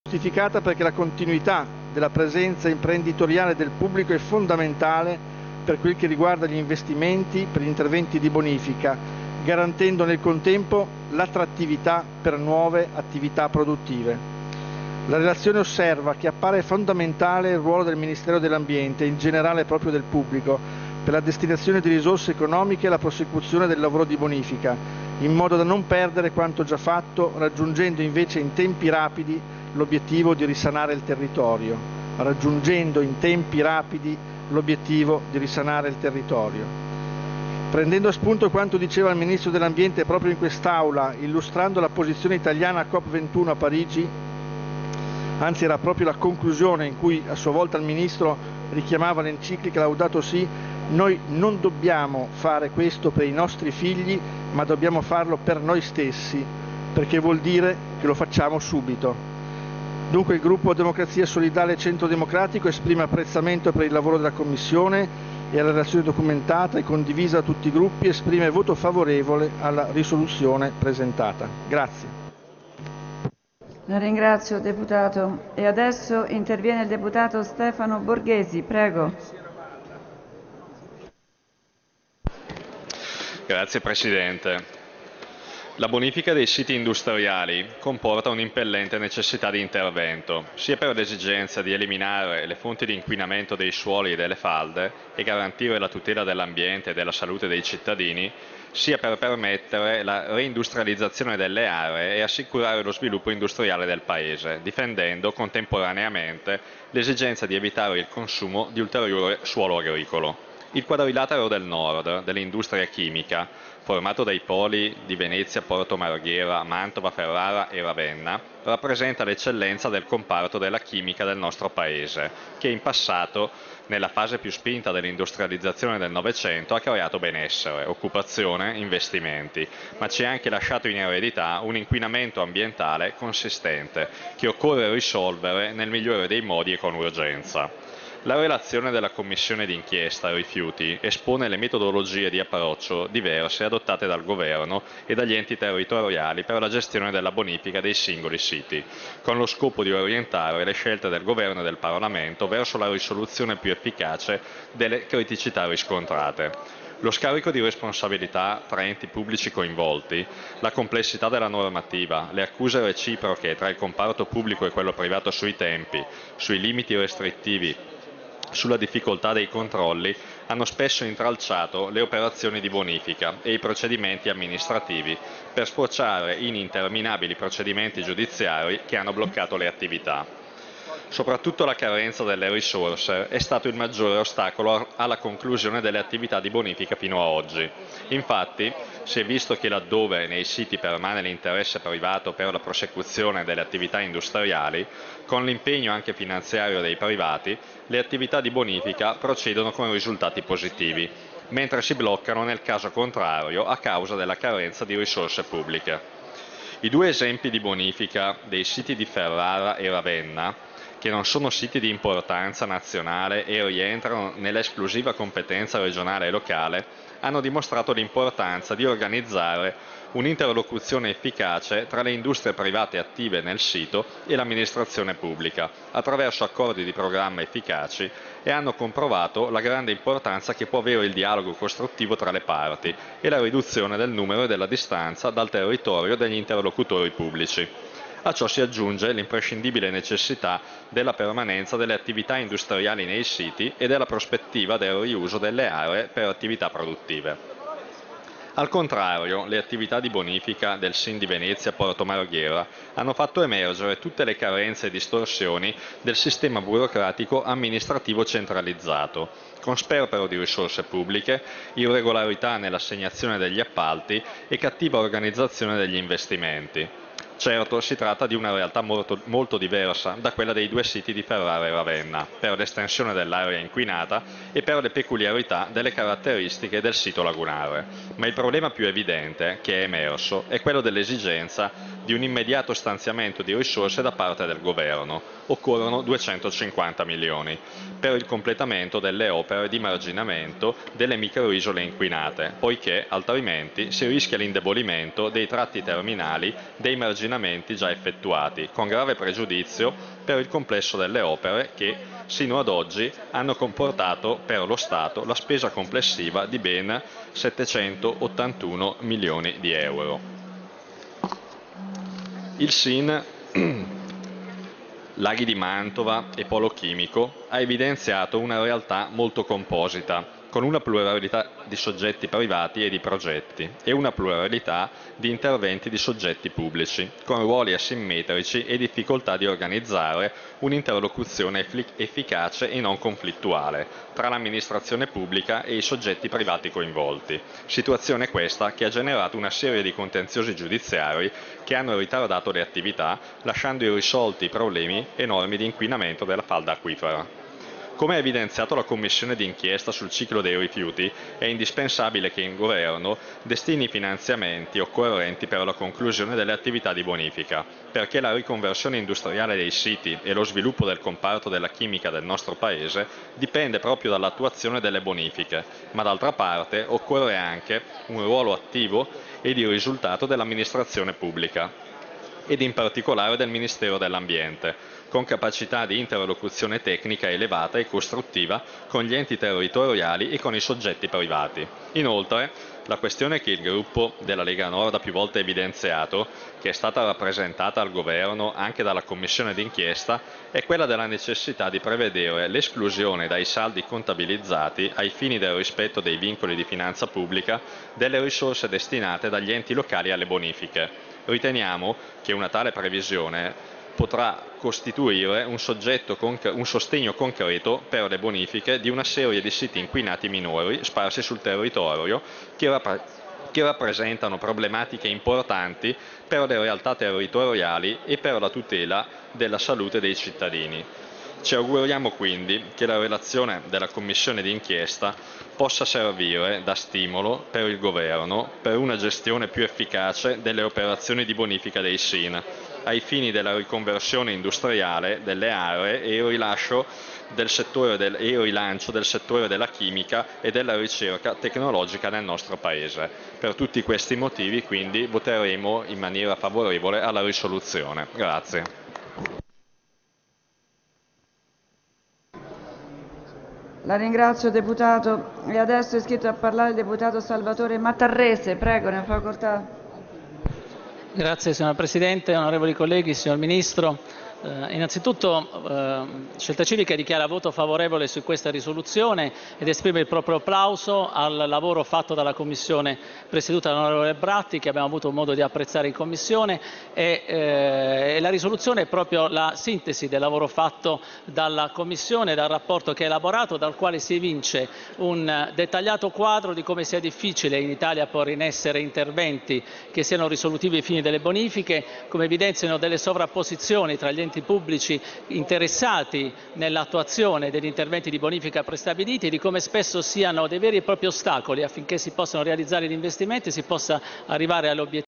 giustificata perché la continuità della presenza imprenditoriale del pubblico è fondamentale per quel che riguarda gli investimenti per gli interventi di bonifica, garantendo nel contempo l'attrattività per nuove attività produttive. La relazione osserva che appare fondamentale il ruolo del Ministero dell'Ambiente e in generale proprio del pubblico per la destinazione di risorse economiche e la prosecuzione del lavoro di bonifica, in modo da non perdere quanto già fatto, raggiungendo invece in tempi rapidi l'obiettivo di risanare il territorio. Prendendo a spunto quanto diceva il Ministro dell'Ambiente proprio in quest'Aula, illustrando la posizione italiana a COP21 a Parigi, anzi era proprio la conclusione in cui a sua volta il Ministro richiamava l'enciclica Laudato Si, noi non dobbiamo fare questo per i nostri figli, ma dobbiamo farlo per noi stessi, perché vuol dire che lo facciamo subito. Dunque il gruppo Democrazia Solidale e Centro Democratico esprime apprezzamento per il lavoro della Commissione e alla relazione documentata e condivisa da tutti i gruppi, esprime voto favorevole alla risoluzione presentata. Grazie. La ringrazio, deputato. E adesso interviene il deputato Stefano Borghesi. Prego. Grazie Presidente. La bonifica dei siti industriali comporta un'impellente necessità di intervento, sia per l'esigenza di eliminare le fonti di inquinamento dei suoli e delle falde e garantire la tutela dell'ambiente e della salute dei cittadini, sia per permettere la reindustrializzazione delle aree e assicurare lo sviluppo industriale del Paese, difendendo contemporaneamente l'esigenza di evitare il consumo di ulteriore suolo agricolo. Il quadrilatero del nord dell'industria chimica, formato dai poli di Venezia, Porto Marghera, Mantova, Ferrara e Ravenna, rappresenta l'eccellenza del comparto della chimica del nostro Paese, che in passato, nella fase più spinta dell'industrializzazione del Novecento, ha creato benessere, occupazione, investimenti, ma ci ha anche lasciato in eredità un inquinamento ambientale consistente, che occorre risolvere nel migliore dei modi e con urgenza. La relazione della Commissione d'inchiesta Rifiuti espone le metodologie di approccio diverse adottate dal Governo e dagli enti territoriali per la gestione della bonifica dei singoli siti, con lo scopo di orientare le scelte del Governo e del Parlamento verso la risoluzione più efficace delle criticità riscontrate. Lo scarico di responsabilità tra enti pubblici coinvolti, la complessità della normativa, le accuse reciproche tra il comparto pubblico e quello privato sui tempi, sui limiti restrittivi, sulla difficoltà dei controlli, hanno spesso intralciato le operazioni di bonifica e i procedimenti amministrativi per sfociare in interminabili procedimenti giudiziari che hanno bloccato le attività. Soprattutto la carenza delle risorse è stato il maggiore ostacolo alla conclusione delle attività di bonifica fino a oggi. Infatti, si è visto che laddove nei siti permane l'interesse privato per la prosecuzione delle attività industriali, con l'impegno anche finanziario dei privati, le attività di bonifica procedono con risultati positivi, mentre si bloccano nel caso contrario a causa della carenza di risorse pubbliche. I due esempi di bonifica dei siti di Ferrara e Ravenna, che non sono siti di importanza nazionale e rientrano nell'esclusiva competenza regionale e locale, hanno dimostrato l'importanza di organizzare un'interlocuzione efficace tra le industrie private attive nel sito e l'amministrazione pubblica, attraverso accordi di programma efficaci, e hanno comprovato la grande importanza che può avere il dialogo costruttivo tra le parti e la riduzione del numero e della distanza dal territorio degli interlocutori pubblici. A ciò si aggiunge l'imprescindibile necessità della permanenza delle attività industriali nei siti e della prospettiva del riuso delle aree per attività produttive. Al contrario, le attività di bonifica del SIN di Venezia Porto Marghera hanno fatto emergere tutte le carenze e distorsioni del sistema burocratico amministrativo centralizzato, con sperpero di risorse pubbliche, irregolarità nell'assegnazione degli appalti e cattiva organizzazione degli investimenti. Certo, si tratta di una realtà molto diversa da quella dei due siti di Ferrara e Ravenna, per l'estensione dell'area inquinata e per le peculiarità delle caratteristiche del sito lagunare. Ma il problema più evidente che è emerso è quello dell'esigenza di di un immediato stanziamento di risorse da parte del Governo. Occorrono 250 milioni per il completamento delle opere di marginamento delle microisole inquinate, poiché altrimenti si rischia l'indebolimento dei tratti terminali dei marginamenti già effettuati, con grave pregiudizio per il complesso delle opere che sino ad oggi hanno comportato per lo Stato la spesa complessiva di ben 781 milioni di euro. Il SIN Laghi di Mantova e Polo Chimico ha evidenziato una realtà molto composita, con una pluralità di soggetti privati e di progetti e una pluralità di interventi di soggetti pubblici, con ruoli asimmetrici e difficoltà di organizzare un'interlocuzione efficace e non conflittuale tra l'amministrazione pubblica e i soggetti privati coinvolti. Situazione questa che ha generato una serie di contenziosi giudiziari che hanno ritardato le attività, lasciando irrisolti i problemi enormi di inquinamento della falda acquifera. Come ha evidenziato la Commissione d'inchiesta sul ciclo dei rifiuti, è indispensabile che il Governo destini finanziamenti occorrenti per la conclusione delle attività di bonifica, perché la riconversione industriale dei siti e lo sviluppo del comparto della chimica del nostro Paese dipende proprio dall'attuazione delle bonifiche, ma d'altra parte occorre anche un ruolo attivo e di risultato dell'amministrazione pubblica ed in particolare del Ministero dell'Ambiente, con capacità di interlocuzione tecnica elevata e costruttiva con gli enti territoriali e con i soggetti privati. Inoltre, la questione che il gruppo della Lega Nord ha più volte evidenziato, che è stata rappresentata al Governo anche dalla Commissione d'inchiesta, è quella della necessità di prevedere l'esclusione dai saldi contabilizzati, ai fini del rispetto dei vincoli di finanza pubblica, delle risorse destinate dagli enti locali alle bonifiche. Riteniamo che una tale previsione potrà costituire un sostegno concreto per le bonifiche di una serie di siti inquinati minori sparsi sul territorio che rappresentano problematiche importanti per le realtà territoriali e per la tutela della salute dei cittadini. Ci auguriamo quindi che la relazione della Commissione d'inchiesta possa servire da stimolo per il Governo per una gestione più efficace delle operazioni di bonifica dei SIN, ai fini della riconversione industriale delle aree e il rilancio del settore della chimica e della ricerca tecnologica nel nostro Paese. Per tutti questi motivi quindi voteremo in maniera favorevole alla risoluzione. Grazie. La ringrazio deputato e adesso è iscritto a parlare il deputato Salvatore Mattarrese. Prego, ne ha facoltà. Grazie signora Presidente, onorevoli colleghi, signor Ministro. Innanzitutto Scelta Civica dichiara voto favorevole su questa risoluzione ed esprime il proprio applauso al lavoro fatto dalla Commissione presieduta dall'onorevole Bratti, che abbiamo avuto modo di apprezzare in Commissione, e la risoluzione è proprio la sintesi del lavoro fatto dalla Commissione, dal rapporto che ha elaborato, dal quale si evince un dettagliato quadro di come sia difficile in Italia porre in essere interventi che siano risolutivi ai fini delle bonifiche, come evidenziano delle sovrapposizioni tra gli enti pubblici interessati nell'attuazione degli interventi di bonifica prestabiliti e di come spesso siano dei veri e propri ostacoli affinché si possano realizzare gli investimenti e si possa arrivare all'obiettivo